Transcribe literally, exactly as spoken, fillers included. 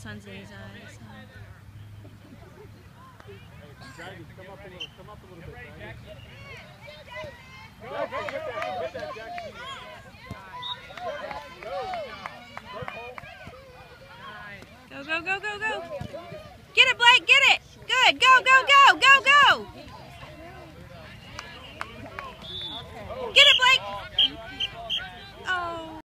sun's in his eyes. Dragons, come up a little, come up a little bit, Dragons. Go, go, get that, get that, Jackson. Go, go, go, go, go. Get it, Blake, get it. Good, go, go, go, go, go.